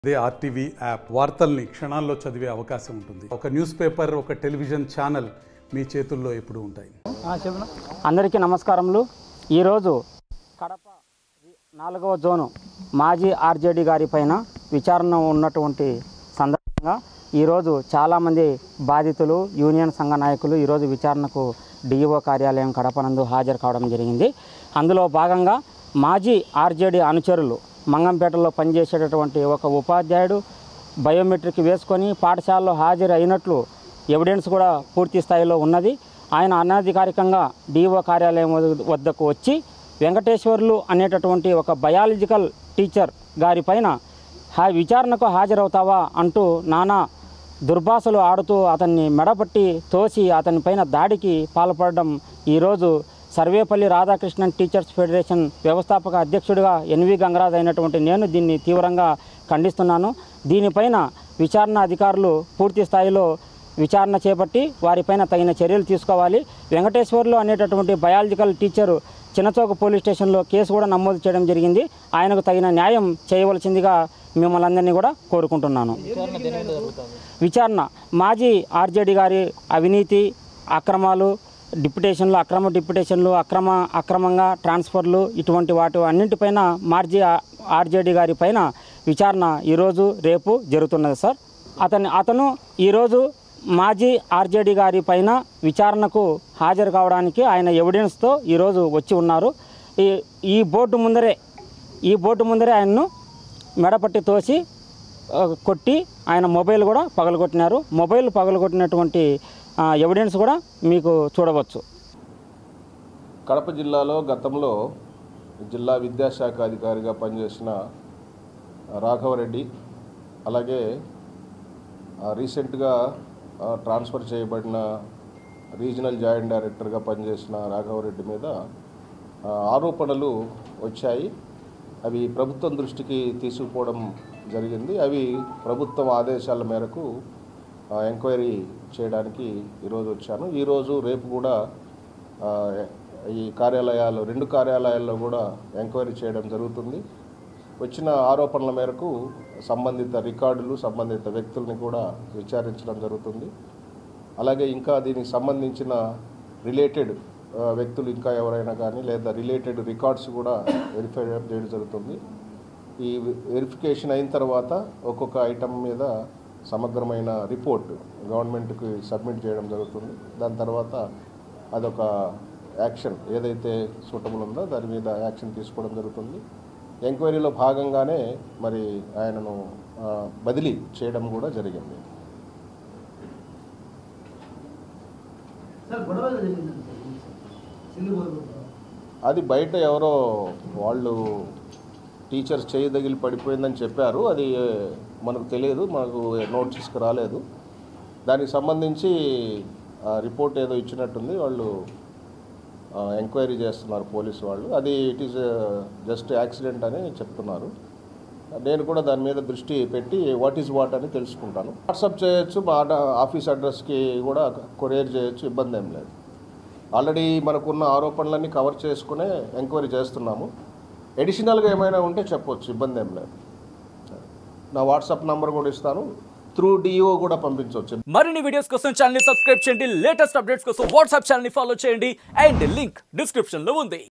అదే RTV app వార్తల్ని క్షణాల్లో చదివే అవకాశం ఉంటుంది. ఒక న్యూస్ పేపర్, ఒక టెలివిజన్ ఛానల్ మీ చేతుల్లో ఎప్పుడూ ఉంటాయి. అందరికీ నమస్కారములు. ఈరోజు కడప 4వ జోను మాజీ ఆర్జేడీ గారి పైన విచారణ ఉన్నటువంటి సందర్భంగా ఈరోజు చాలామంది బాధితులు, యూనియన్ సంఘ నాయకులు ఈరోజు విచారణకు డిఈఓ కార్యాలయం కడప నందు హాజరు కావడం జరిగింది. అందులో భాగంగా మాజీ ఆర్జేడీ అనుచరులు మంగంపేటలో పనిచేసేటటువంటి ఒక ఉపాధ్యాయుడు బయోమెట్రిక్ వేసుకొని పాఠశాలలో హాజరు అయినట్లు ఎవిడెన్స్ కూడా పూర్తి స్థాయిలో ఉన్నది. ఆయన అనధికారికంగా డిఓ కార్యాలయం వద్దకు వచ్చి వెంకటేశ్వర్లు అనేటటువంటి ఒక బయాలజికల్ టీచర్ గారి పైన విచారణకు హాజరవుతావా అంటూ నానా దుర్భాషలు ఆడుతూ అతన్ని మెడపట్టి తోసి అతని పైన దాడికి పాల్పడడం ఈరోజు సర్వేపల్లి రాధాకృష్ణన్ టీచర్స్ ఫెడరేషన్ వ్యవస్థాపక అధ్యక్షుడిగా ఎన్వి గంగరాజ్ అయినటువంటి నేను దీన్ని తీవ్రంగా ఖండిస్తున్నాను. దీనిపైన విచారణ అధికారులు పూర్తి స్థాయిలో విచారణ చేపట్టి వారిపైన తగిన చర్యలు తీసుకోవాలి. వెంకటేశ్వర్లు అనేటటువంటి బయాలజికల్ టీచరు చిన్నచౌక పోలీస్ స్టేషన్లో కేసు కూడా నమోదు చేయడం జరిగింది. ఆయనకు తగిన న్యాయం చేయవలసిందిగా మిమ్మల్ని అందరినీ కూడా కోరుకుంటున్నాను. విచారణ మాజీ ఆర్జేడీ గారి అవినీతి, అక్రమాలు, డిప్యుటేషన్లు, అక్రమ డిప్యుటేషన్లు, అక్రమంగా ట్రాన్స్ఫర్లు, ఇటువంటి వాటి అన్నింటిపైన మాజీ ఆర్జేడీ గారి పైన విచారణ ఈరోజు రేపు జరుగుతున్నది సార్. అతను ఈరోజు మాజీ ఆర్జేడీ గారి పైన విచారణకు హాజరు కావడానికి ఆయన ఎవిడెన్స్తో ఈరోజు వచ్చి ఉన్నారు. ఈ బోర్డు ముందరే ఆయన్ను మెడపట్టి తోసి కొట్టి ఆయన మొబైల్ కూడా పగలగొట్టినారు. మొబైల్ పగలగొట్టినటువంటి ఎవిడెన్స్ కూడా మీకు చూడవచ్చు. కడప జిల్లాలో గతంలో జిల్లా విద్యాశాఖ అధికారిగా పనిచేసిన రాఘవరెడ్డి, అలాగే రీసెంట్గా ట్రాన్స్ఫర్ చేయబడిన రీజనల్ జాయింట్ డైరెక్టర్గా పనిచేసిన రాఘవరెడ్డి మీద ఆరోపణలు వచ్చాయి. అవి ప్రభుత్వం దృష్టికి తీసుకుపోవడం జరిగింది. అవి ప్రభుత్వం ఆదేశాల మేరకు ఎంక్వైరీ చేయడానికి ఈరోజు వచ్చాను. ఈరోజు రేపు కూడా ఈ రెండు కార్యాలయాల్లో కూడా ఎంక్వైరీ చేయడం జరుగుతుంది. వచ్చిన ఆరోపణల మేరకు సంబంధిత రికార్డులు, సంబంధిత వ్యక్తుల్ని కూడా విచారించడం జరుగుతుంది. అలాగే ఇంకా దీనికి సంబంధించిన రిలేటెడ్ వ్యక్తులు ఇంకా ఎవరైనా కానీ లేదా రిలేటెడ్ రికార్డ్స్ కూడా వెరిఫై చేయడం జరుగుతుంది. ఈ వెరిఫికేషన్ అయిన తర్వాత ఒక్కొక్క ఐటమ్ మీద సమగ్రమైన రిపోర్ట్ గవర్నమెంట్కి సబ్మిట్ చేయడం జరుగుతుంది. దాని తర్వాత అదొక యాక్షన్ ఏదైతే సూటబుల్ ఉందో దాని మీద యాక్షన్ తీసుకోవడం జరుగుతుంది. ఎంక్వైరీలో భాగంగానే మరి ఆయనను బదిలీ చేయడం కూడా జరిగింది. అది బయట ఎవరో వాళ్ళు టీచర్స్ చేయి తగిలి పడిపోయిందని చెప్పారు. అది మనకు తెలియదు, మనకు నోటీస్కి రాలేదు. దానికి సంబంధించి రిపోర్ట్ ఏదో ఇచ్చినట్టుంది, వాళ్ళు ఎంక్వైరీ చేస్తున్నారు పోలీసు వాళ్ళు. అది ఇట్ ఈజ్ జస్ట్ యాక్సిడెంట్ అని చెప్తున్నారు. నేను కూడా దాని మీద దృష్టి పెట్టి వాట్ ఈజ్ వాట్ అని తెలుసుకుంటాను. వాట్సాప్ చేయొచ్చు, మా ఆఫీస్ అడ్రస్కి కూడా కొరియర్ చేయొచ్చు, ఇబ్బంది ఏం లేదు. ఆల్రెడీ మనకున్న ఆరోపణలన్నీ కవర్ చేసుకునే ఎంక్వైరీ చేస్తున్నాము. ఎడిషనల్గా ఏమైనా ఉంటే చెప్పొచ్చు, ఇబ్బంది ఏం లేదు. నా వాట్సాప్ నంబర్ కూడా ఇస్తాను, త్రూ డిఓ కూడా పంపించవచ్చు. మరిన్ని వీడియోస్ కోసం ఛానల్ ని సబ్స్క్రైబ్ చేయండి. లేటెస్ట్ అప్డేట్స్ కోసం వాట్సాప్ ఛానల్ ని ఫాలో చేయండి. అండ్ లింక్ డిస్క్రిప్షన్ లో ఉంది.